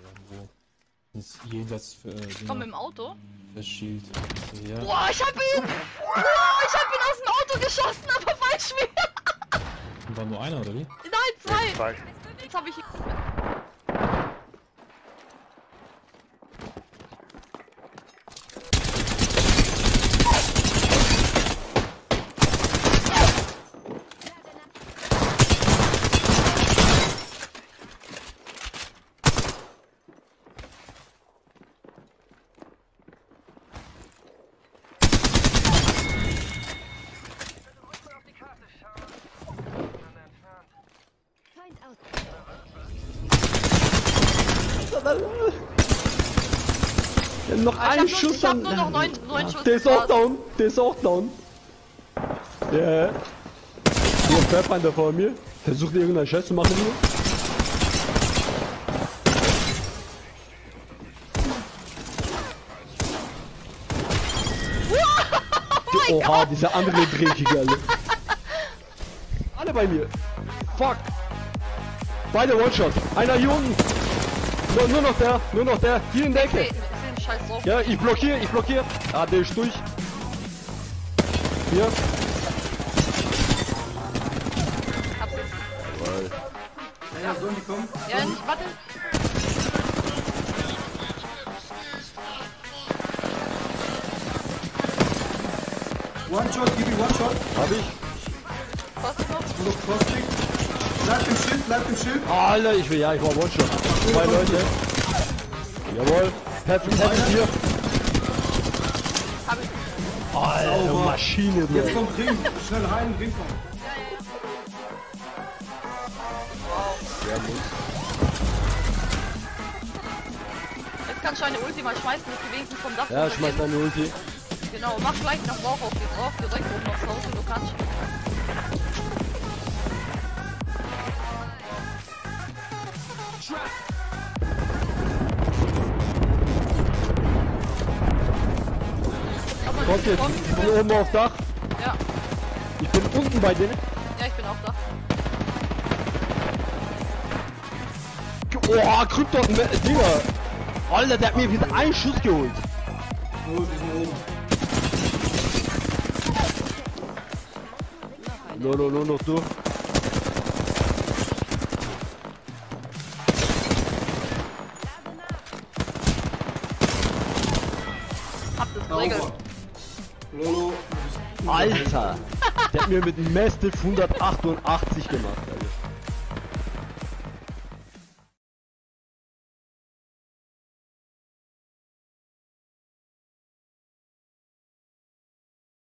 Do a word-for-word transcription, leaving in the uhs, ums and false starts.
irgendwo. Das ist jenseits für. Äh, Komm mit dem Auto? Für Shield. Ja. Boah, ich hab ihn! Boah, ich hab ihn aus dem Auto geschossen, aber falsch schwer! War nur einer, oder wie? Nein, zwei! Zwei. Jetzt hab ich ihn. Ja, noch Ah, ein ich hab nur- Schuss ich hab an. nur noch neun- neun Schuss Der ist auch gespart. down. Der ist auch down. Ja. Hier ist Pathfinder vor mir. Versucht irgendeinen Scheiß zu machen hier. Die, oha, dieser andere Dreckige, Alter. Alle bei mir. Fuck. Beide One-Shot. Einer hier unten. Nur, nur noch der, nur noch der. Hier in der Ecke. Okay, ist den Scheiß drauf. Ja, ich blockiere, ich blockiere. Ah, der ist durch. Hier. Hab's jetzt. Jawohl. Ja, sollen die kommen? Ja, nicht, warte. One shot, gib ihm one shot. Hab ich. Was ist noch? Noch Crossstick. Bleib im Schild, bleib im Schild. Alter, ich will, ja, ich war One-Shot. Zwei Leute. Jawohl. Perfekt, perfekt hier. Hab ich. Alter, Sauber. Maschine, Jetzt Bro. kommt Ring. Schnell rein, Ring kommt. Jetzt kannst du eine Ulti mal schmeißen, dass die wenigstens vom Dach Ja, runtergehen. schmeiß deine Ulti. Genau, mach gleich noch Rauch auf den drauf, direkt oben aufs Haus, wenn du kannst. Aber Kommt jetzt. komm, Ich bin oben auf Dach. Ja, Ich bin unten bei denen. ja, ich bin auch da. Oh, Krypton, Dinger. Alter, der hat mir wieder einen Schuss geholt. Oh, die sind oben. No, no, no, noch du. Hab das geregelt. Sauber. Lolo. Alter. Der hat mir mit dem Mastiff hundertachtundachtzig gemacht, Alter.